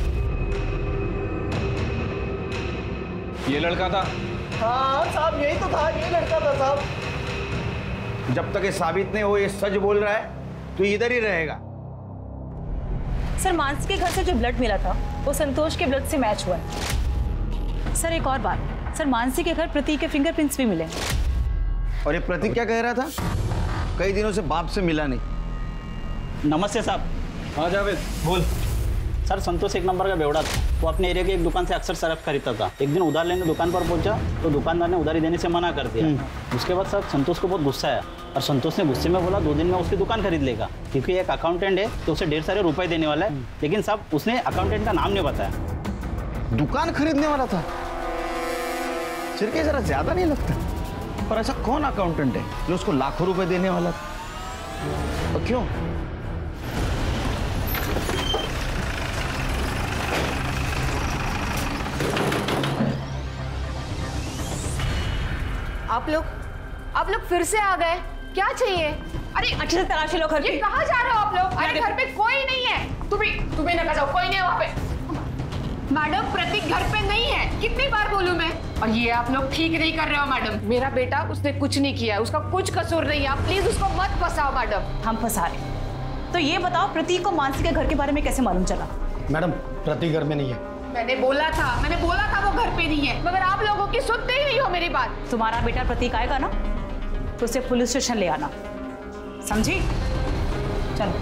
ये लड़का था? हाँ साहब यही तो था, यही लड़का था साहब। जब तक ये साबित नहीं हो ये सच बोल रहा है तो इधर ही रहेगा। सर मानसी के घर से जो ब्लड मिला था वो संतोष के ब्लड से मैच हुआ है। सर एक और बात, सर मानसी के घर प्रतीक के फिंगरप्रिंट्स भी मिले। और ये प्रतीक क्या कह रहा था? कई दिनों से बाप से मिला नहीं। नमस्ते साहब। हाँ जावेद बोल। सर संतोष एक नंबर का बेवड़ा था, वो अपने एरिया की एक दुकान से अक्सर सरफ खरीदता था। एक दिन उधार लेने दुकान पर पहुंचा तो दुकानदार ने उधारी देने से मना कर दिया। उसके बाद सर संतोष को बहुत गुस्सा आया और संतोष ने गुस्से में बोला दो दिन में उसकी दुकान खरीद लेगा, क्योंकि एक अकाउंटेंट है तो उसे ढेर सारे रुपए देने वाला है। लेकिन साहब उसने अकाउंटेंट का नाम नहीं बताया। दुकान खरीदने वाला था? सिर्फ जरा ज्यादा नहीं लगता? पर ऐसा कौन अकाउंटेंट है जो उसको लाखों रुपए देने वाला था? और क्यों? आप लोग आप लोग फिर से आ गए, क्या चाहिए? अरे अच्छे से तलाशी लो घर की। ये कहाँ जा रहे हो आप लोग? अरे घर पे कोई नहीं है। तुम्हें तुम्हें ना जाओ, कोई नहीं है वहाँ पे। मैडम प्रतीक घर पे नहीं है, कितनी बार बोलूं मैं? और ये आप लोग ठीक नहीं कर रहे हो मैडम। मेरा बेटा उसने कुछ नहीं किया, उसका कुछ कसूर नहीं है, आप प्लीज उसको मत फंसाओ मैडम। हम फंसा रहे। तो ये बताओ प्रतीक को मानसी के घर के बारे में कैसे मालूम चला? मैडम प्रतीक घर में नहीं है। मैंने बोला था मैंने बोला था वो घर पे नहीं है, मगर आप लोगों की सुनते ही नहीं हो मेरी बात। तुम्हारा बेटा प्रतीक आएगा ना तो उसे पुलिस स्टेशन ले आना, समझी? चलो।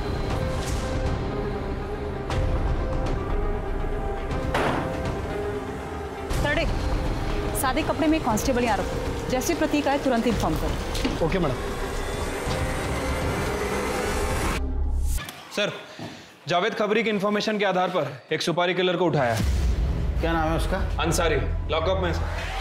तरडे सादे कपड़े में कांस्टेबल यहाँ रखो, जैसे प्रतीक आए तुरंत इन्फॉर्म करो। Okay madam. सर, जावेद खबरी की इंफॉर्मेशन के आधार पर एक सुपारी किलर को उठाया। क्या नाम है उसका? अंसारी, लॉकअप में।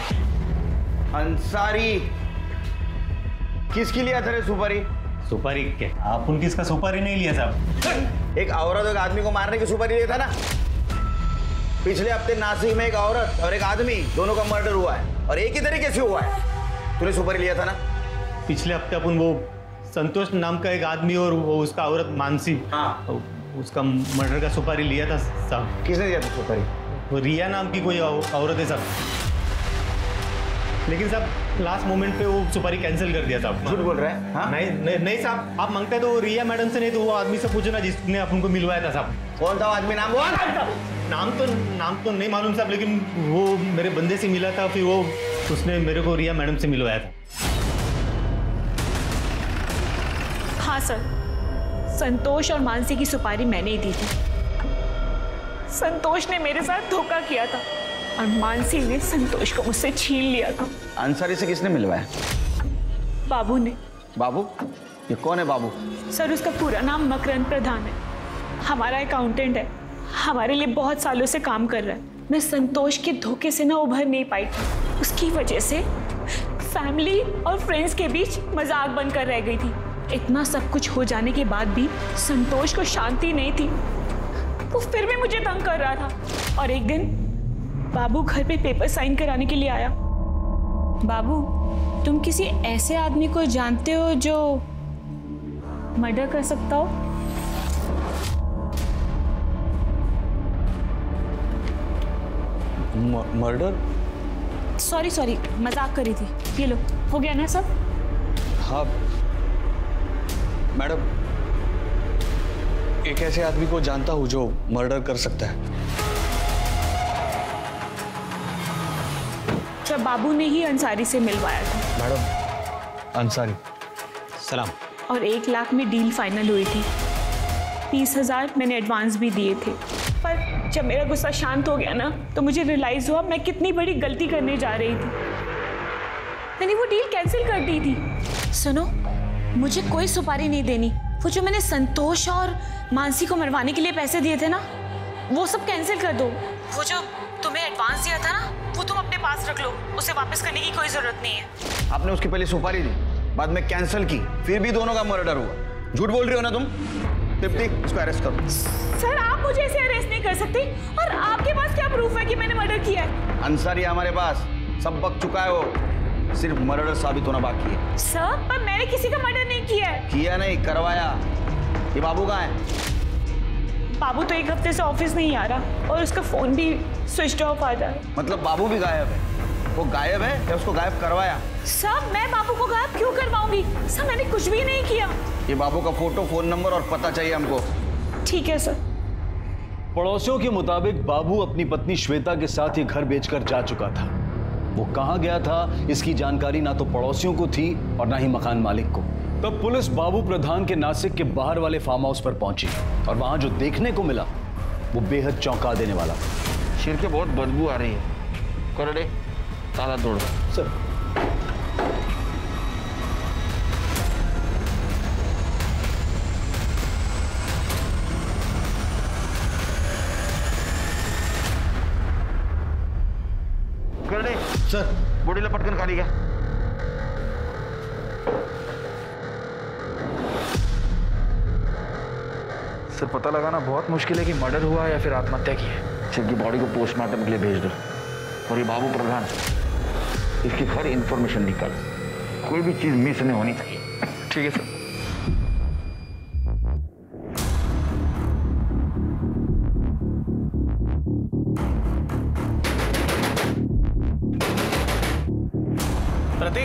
अंसारी किसकी लिया था रे सुपारी? सुपारी क्या? आप उनकी इसका सुपारी नहीं लिया साहब। एक औरत एक आदमी को मारने की सुपारी लिया था ना। पिछले हफ्ते नासिक में एक औरत और एक आदमी दोनों का मर्डर हुआ है और एक ही तरीके से हुआ है। तूने सुपारी लिया था ना? पिछले हफ्ते अपन वो संतोष नाम का एक आदमी और वो उसका औरत मानसी, हाँ, उसका मर्डर का सुपारी लिया था साहब। किसने दिया था सुपारी? वो रिया नाम की कोई औरत है साहब, लेकिन साहब लास्ट मोमेंट पे वो सुपारी कैंसिल कर दिया साहब। झूठ बोल रहा है? हाँ? नहीं नहीं नहीं साहब, आप मांगते तो रिया मैडम से नहीं तो वो आदमी से पूछो ना जिसने अपन को मिलवाया था साहब। कौन था आदमी? नाम बोल। नाम तो नाम तो नहीं मालूम साहब, लेकिन वो मेरे बंदे से मिला था, फिर वो उसने मेरे को रिया मैडम से मिलवाया था। हाँ सर, संतोष और मानसी की सुपारी मैंने ही दी थी। संतोष ने मेरे साथ धोखा किया था और मानसी ने संतोष को मुझसे छीन लिया था। अंसारी से किसने मिलवाया? बाबू ने। बाबू? ये कौन है बाबू? सर, उसका पूरा नाम मकरंद प्रधान है, हमारा अकाउंटेंट है, हमारे लिए बहुत सालों से काम कर रहा है। मैं संतोष के धोखे से ना उभर नहीं पाई थी, उसकी वजह से फैमिली और फ्रेंड्स के बीच मजाक बनकर रह गई थी। इतना सब कुछ हो जाने के बाद भी संतोष को शांति नहीं थी, वो फिर भी मुझे तंग कर रहा था। और एक दिन बाबू घर पे पेपर साइन कराने के लिए आया। बाबू, तुम किसी ऐसे आदमी को जानते हो जो मर्डर कर सकता हो? मर्डर? सॉरी सॉरी, मजाक करी थी। ये लो, हो गया ना सब? हाँ मैडम, एक ऐसे आदमी को जानता हूँ जो मर्डर कर सकता है। जब बाबू ने ही अंसारी से मिलवाया था। मैडम, अंसारी सलाम। और एक लाख में डील फाइनल हुई थी। तीस हजार मैंने एडवांस भी दिए थे। पर जब मेरा गुस्सा शांत हो गया ना, तो मुझे रियलाइज हुआ मैं कितनी बड़ी गलती करने जा रही थी। मैंने वो डील कैंसिल कर दी थी। सुनो, मुझे कोई सुपारी नहीं देनी। वो जो मैंने संतोष और मानसी को मरवाने के लिए पैसे दिए थे ना, वो सब कैंसिल कर दो। वो जो तुम्हें एडवांस दिया था ना, वो तुम अपने पास रख लो, उसे वापस करने की कोई जरूरत नहीं है। आपने उसकी पहले सुपारी दी, बाद में कैंसिल की, फिर भी दोनों का मर्डर हुआ। झूठ बोल रही हो ना तुम? दीप्ति, इसको अरेस्ट करो। सर, आप मुझे ऐसे अरेस्ट नहीं कर सकते। और आपके पास क्या प्रूफ है कि मैंने मर्डर किया है? अंसारी हमारे पास सब बक चुका है, वो सिर्फ मर्डर साबित होना बाकी है। सर, पर मैंने किसी का मर्डर नहीं किया है। किया नहीं, करवाया। ये बाबू कहाँ है? बाबू तो एक हफ्ते से ऑफिस नहीं आ रहा और उसका फोन भी स्विच ऑफ आ रहा है। मतलब बाबू भी गायब है? वो गायब है या उसको गायब करवाया? सर, मैं बाबू को गायब क्यों करवाऊंगी? सर, मैंने कुछ भी नहीं किया। ये बाबू का फोटो, फोन नंबर और पता चाहिए हमको। ठीक है सर। पड़ोसियों के मुताबिक बाबू अपनी पत्नी श्वेता के साथ ये घर बेचकर जा चुका था। वो कहां गया था, इसकी जानकारी ना तो पड़ोसियों को थी और ना ही मकान मालिक को। तब पुलिस बाबू प्रधान के नासिक के बाहर वाले फार्म हाउस पर पहुंची और वहां जो देखने को मिला वो बेहद चौंका देने वाला। शिर के बहुत बदबू आ रही है। कर दे, ताला तोड़। सर, कर दे। सर, बॉडी लपटकन खाली क्या? सर, पता लगाना बहुत मुश्किल है कि मर्डर हुआ है या फिर आत्महत्या की है। शिव की बॉडी को पोस्टमार्टम के लिए भेज दो और ये बाबू प्रधान, इसकी हर इंफॉर्मेशन निकाल, कोई भी चीज मिस नहीं होनी चाहिए। ठीक है सर। प्रतीक,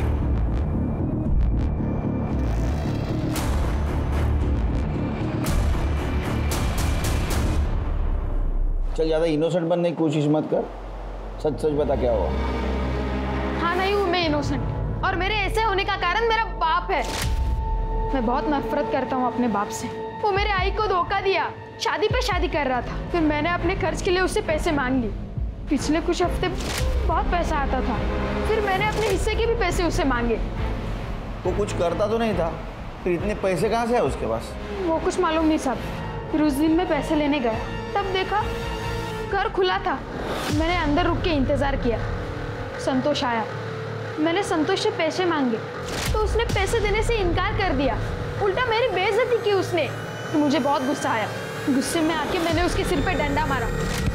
चल, ज्यादा इनोसेंट बनने की कोशिश मत कर, सच सच बता क्या हुआ। हाँ, नहीं हूँ मैं इनोसेंट, और मेरे ऐसे होने का कारण मेरा बाप है। मैं बहुत नफरत करता हूँ अपने बाप से। वो मेरे आई को धोखा दिया, शादी पे शादी कर रहा था, फिर मैंने अपने खर्च के लिए उससे पैसे मांग लिए। पिछले कुछ हफ्ते बहुत पैसा आता था, फिर मैंने अपने हिस्से के भी पैसे उससे मांगे। वो कुछ करता तो नहीं था, फिर इतने पैसे कहाँ से आए उसके पास? वो कुछ मालूम नहीं साहब, फिर उस दिन मैं पैसे लेने गया, तब देखा घर खुला था। मैंने अंदर रुक के इंतज़ार किया। संतोष आया, मैंने संतोष से पैसे मांगे तो उसने पैसे देने से इनकार कर दिया, उल्टा मेरी बेइज्जती की उसने। तो मुझे बहुत गुस्सा आया। गुस्से में आके मैंने उसके सिर पे डंडा मारा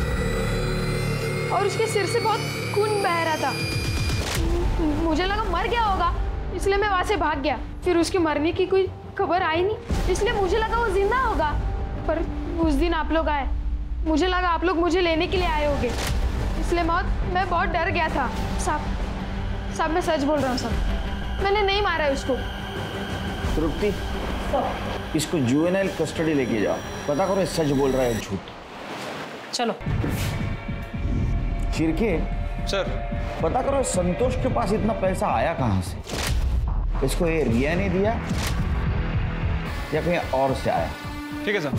और उसके सिर से बहुत खून बह रहा था। मुझे लगा मर गया होगा, इसलिए मैं वहाँ से भाग गया। फिर उसके मरने की कोई खबर आई नहीं, इसलिए मुझे लगा वो जिंदा होगा। पर उस दिन आप लोग आए, मुझे लगा आप लोग मुझे लेने के लिए आए होंगे, इसलिए बहुत मैं बहुत डर गया था। साहब साहब मैं सच बोल रहा हूँ साहब, मैंने नहीं मारा है उसको। तृप्ति, इसको जुवेनाइल कस्टडी लेके जाओ, पता करो सच बोल रहा है झूठ। चलो। चिरके सर, पता करो संतोष के पास इतना पैसा आया कहाँ से? इसको ये रिया ने दिया या कहीं और से आया? ठीक है सर।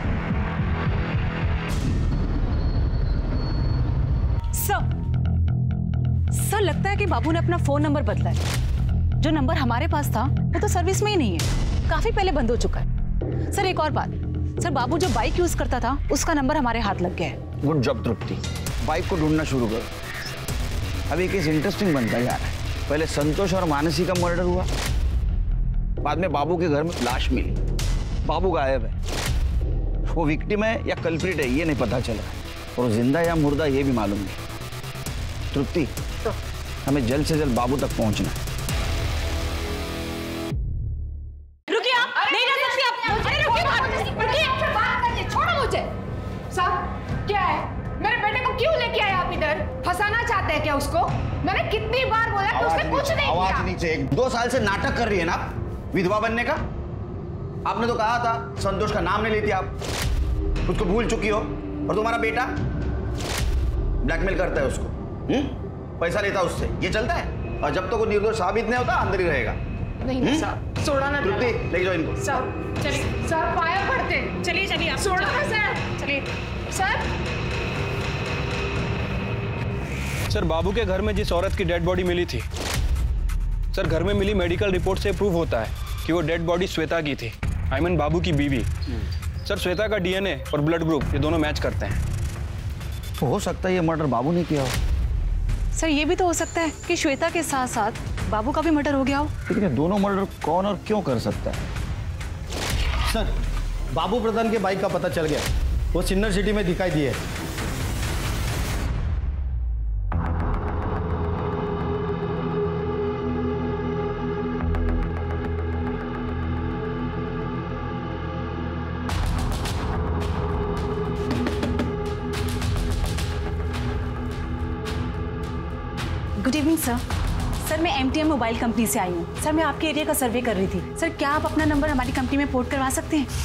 सर सर लगता है कि बाबू ने अपना फोन नंबर बदला है। जो नंबर हमारे पास था वो तो सर्विस में ही नहीं है, काफी पहले बंद हो चुका है। सर एक और बात, सर बाबू जो बाइक यूज करता था उसका नंबर हमारे हाथ लग गया है। गुड जॉब तृप्ति, बाइक को ढूंढना शुरू करो। अब एक केस इंटरेस्टिंग बनता जा रहा है। पहले संतोष और मानसी का मर्डर हुआ, बाद में बाबू के घर में लाश मिली, बाबू गायब है। वो विक्टिम है या कल्प्रिट है ये नहीं पता चला, और जिंदा या मुर्दा ये भी मालूम नहीं। तृप्ति, हमें जल्द से जल्द बाबू तक पहुंचना है। रुकिए आप, नहीं रह सकती आप। अरे रुकिए बात, रुकिए आपसे बात करिए, छोड़ो मुझे। साहब क्या है, मेरे बेटे को क्यों लेके आए आप इधर? फंसाना चाहते हैं क्या उसको? मैंने कितनी बार बोला कि उसने कुछ नहीं किया। आवाज नीचे। दो साल से नाटक कर रही है ना विधवा बनने का। आपने तो कहा था संतोष का नाम नहीं लेती आप, उसको भूल चुकी हो। और तुम्हारा बेटा ब्लैकमेल करता है उसको, हुँ? पैसा लेता उससे, ये चलता है। और जब तक तो वो निर्दोष साबित नहीं होता अंदर ही रहेगा। नहीं नहीं साहब, छोड़ा ना। तृप्ति, लेके जाओ इनको। साहब चलिए, साहब पाया पड़ते। चलिए चलिए आप, छोड़ो ना सर। चलिए सर। सर बाबू के घर में जिस औरत की डेड बॉडी मिली थी, सर घर में मिली मेडिकल रिपोर्ट से प्रूव होता है कि वो डेड बॉडी श्वेता की थी, आई मीन बाबू की बीवी। सर श्वेता का डीएनए और ब्लड ग्रुप ये दोनों मैच करते हैं। तो हो सकता है ये मर्डर बाबू ने किया हो। सर ये भी तो हो सकता है कि श्वेता के साथ साथ बाबू का भी मर्डर हो गया हो। लेकिन ये दोनों मर्डर कौन और क्यों कर सकता है? सर बाबू प्रधान के बाइक का पता चल गया, वो सिन्नर सिटी में दिखाई दिए। Good evening sir. सर मैं एमटीएम मोबाइल कंपनी से आई हूँ। सर मैं आपके एरिया का सर्वे कर रही थी। सर क्या आप अपना नंबर हमारी कंपनी में पोर्ट करवा सकते हैं?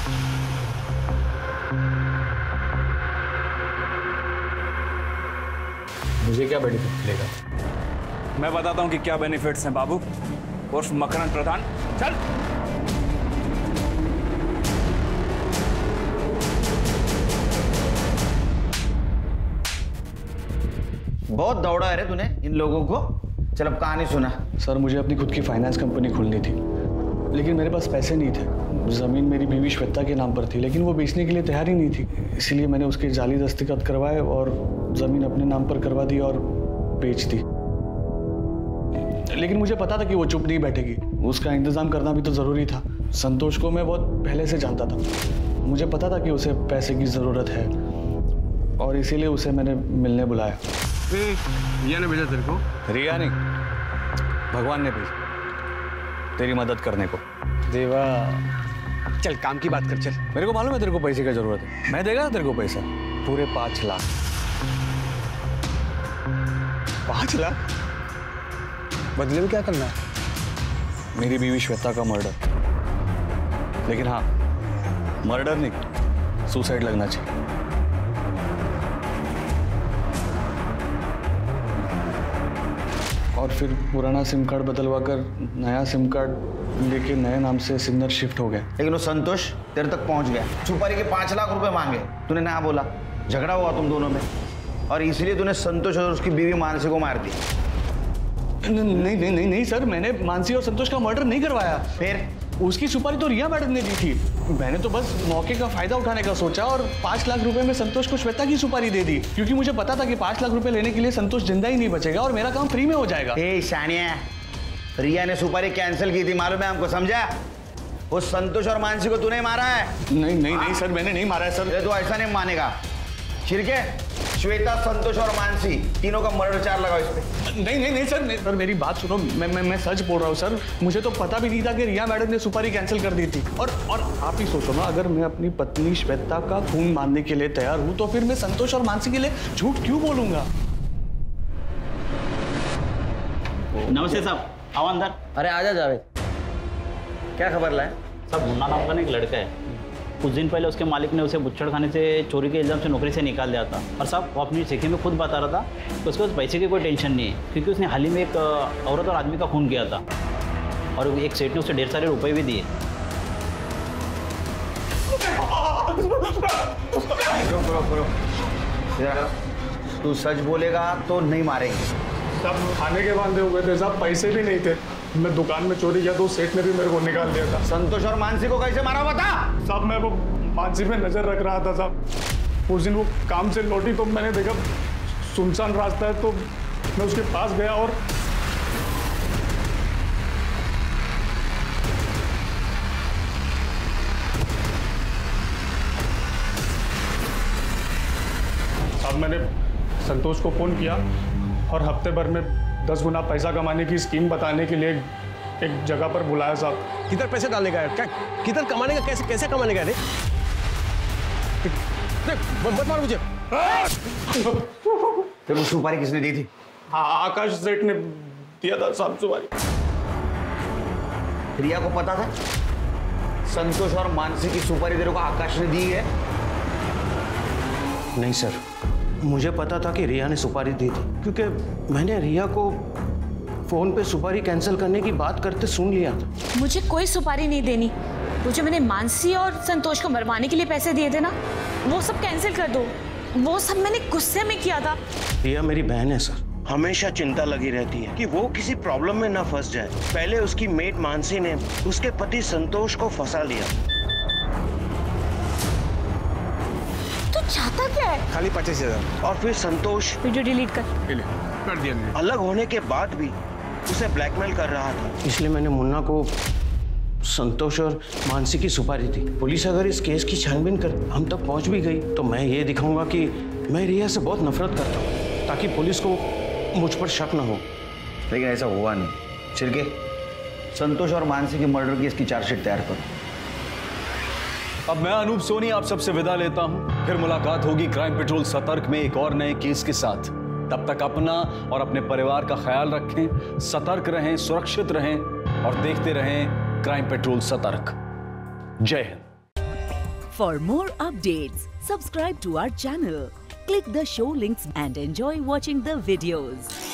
मुझे क्या बेनिफिट मिलेगा? मैं बताता हूँ कि क्या बेनिफिट्स हैं बाबू उर्फ मकरन प्रधान। चल। बहुत दौड़ा है रे तूने इन लोगों को। चल अब कहानी सुना। सर मुझे अपनी खुद की फाइनेंस कंपनी खोलनी थी, लेकिन मेरे पास पैसे नहीं थे। ज़मीन मेरी बीवी श्वेता के नाम पर थी, लेकिन वो बेचने के लिए तैयार ही नहीं थी। इसीलिए मैंने उसके जाली दस्तखत करवाए और ज़मीन अपने नाम पर करवा दी और बेच दी। लेकिन मुझे पता था कि वो चुप नहीं बैठेगी, उसका इंतज़ाम करना भी तो ज़रूरी था। संतोष को मैं बहुत पहले से जानता था, मुझे पता था कि उसे पैसे की ज़रूरत है और इसीलिए उसे मैंने मिलने बुलाया। रिया ने भेजा तेरे को? रिया नहीं, भगवान ने भेजा तेरी मदद करने को। देवा, चल काम की बात कर। चल, मेरे को मालूम है तेरे को पैसे की जरूरत है, मैं देगा ना तेरे को पैसा, पूरे पाँच लाख। पाँच लाख बदले में क्या करना है? मेरी बीवी श्वेता का मर्डर। लेकिन हाँ, मर्डर नहीं, सुसाइड लगना चाहिए। और फिर पुराना सिम कार्ड बदलवा कर नया सिम कार्ड लेके नए नाम से सिन्नर शिफ्ट हो गया। लेकिन वो संतोष तेरे तक पहुंच गया, सुपारी के पांच लाख रुपए मांगे, तूने ना बोला, झगड़ा हुआ तुम दोनों में, और इसलिए तूने संतोष और उसकी बीवी मानसी को मार दिया। नहीं नहीं नहीं नहीं सर, मैंने मानसी और संतोष का मर्डर नहीं करवाया। फिर उसकी सुपारी तो रिया मैडम ने दी थी। मैंने तो बस मौके का फायदा उठाने का सोचा और पाँच लाख रुपए में संतोष को श्वेता की सुपारी दे दी, क्योंकि मुझे पता था कि पाँच लाख रुपए लेने के लिए संतोष जिंदा ही नहीं बचेगा और मेरा काम फ्री में हो जाएगा। ए शानिया, रिया ने सुपारी कैंसिल की थी, मालूम है हमको, समझा? उस संतोष और मानसी को तूने मारा है? नहीं नहीं नहीं सर, मैंने नहीं मारा है सर। ये तो ऐसा नहीं मानेगा। छिड़के, श्वेता, संतोष और मानसी तीनों का मर्डर चार्ज लगाओ इस पे। नहीं नहीं नहीं सर, नहीं, सर मेरी बात सुनो, मैं मैं मैं सच बोल रहा हूँ सर। मुझे तो पता भी नहीं था कि रिया मैडम ने सुपारी कैंसिल कर दी थी। और और आप ही सोचो ना, अगर मैं अपनी पत्नी श्वेता का खून मानने के लिए तैयार हूँ तो फिर मैं संतोष और मानसी के लिए झूठ क्यों बोलूंगा? नमस्ते साहब, आओ अंदर। अरे आजा जावेद, क्या खबर लाए? साहब मुन्ना नाम का एक लड़का है, कुछ दिन पहले उसके मालिक ने उसे बुच्चड़ खाने से चोरी के इल्जाम से नौकरी से निकाल दिया था। और साहब वो अपनी चिट्ठी में खुद बता रहा था कि उसके पास पैसे की कोई टेंशन नहीं है, क्योंकि उसने हाल ही में एक औरत और आदमी का खून किया था और एक सेठ ने उसे ढेर सारे रुपए भी दिए। तू सच बोलेगा तो नहीं मारेंगे। सब खाने के बांधे हुए थे साहब, पैसे भी नहीं थे। मैं दुकान में चोरी किया तो सेठ ने भी मेरे को निकाल दिया था। संतोष और मानसी को कैसे मारा बता? साहब मैं वो मानसी पे नजर रख रहा था साहब। उस दिन वो काम से लौटी तो मैंने देखा सुनसान रास्ता है, तो मैं उसके पास गया और साहब मैंने संतोष को फोन किया और हफ्ते भर में दस गुना पैसा कमाने की स्कीम बताने के लिए एक जगह पर बुलाया साहब। किधर पैसे डालने का है? क्या किधर कमाने का? कैसे कैसे कमाने का है? मत मार मुझे। तो वो सुपारी किसने दी थी? हाँ, आकाश सेठ ने दिया था साहब सुपारी। रिया को पता था संतोष और मानसी की सुपारी तेरे को आकाश ने दी है? नहीं सर, मुझे पता था कि रिया ने सुपारी दी थी, क्योंकि मैंने रिया को फोन पे सुपारी कैंसिल करने की बात करते सुन लिया था। मुझे कोई सुपारी नहीं देनी। वो जो मैंने मानसी और संतोष को मरवाने के लिए पैसे दिए थे ना, वो सब कैंसिल कर दो। वो सब मैंने गुस्से में किया था। रिया मेरी बहन है सर, हमेशा चिंता लगी रहती है कि वो किसी प्रॉब्लम में ना फंस जाए। पहले उसकी मेट मानसी ने उसके पति संतोष को फंसा लिया। तू चाहता क्या है? खाली पच्चीस हजार। और फिर संतोष वीडियो डिलीट कर कर दिया। अलग होने के बाद भी उसे ब्लैकमेल कर रहा था, इसलिए मैंने मुन्ना को संतोष और मानसी की सुपारी दी। पुलिस अगर इस केस की छानबीन कर हम तक पहुंच भी गई तो मैं ये दिखाऊंगा कि मैं रिया से बहुत नफरत करता हूँ, ताकि पुलिस को मुझ पर शक न हो। लेकिन ऐसा हुआ नहीं। छिड़के, संतोष और मानसी की मर्डर की इसकी चार्जशीट तैयार करो। अब मैं अनूप सोनी आप सबसे विदा लेता हूं। फिर मुलाकात होगी क्राइम पेट्रोल सतर्क में एक और नए केस के साथ। तब तक अपना और अपने परिवार का ख्याल रखें, सतर्क रहें, सुरक्षित रहें और देखते रहें क्राइम पेट्रोल सतर्क। जय हिंद। For more updates subscribe to our channel, click the show links and enjoy watching the videos.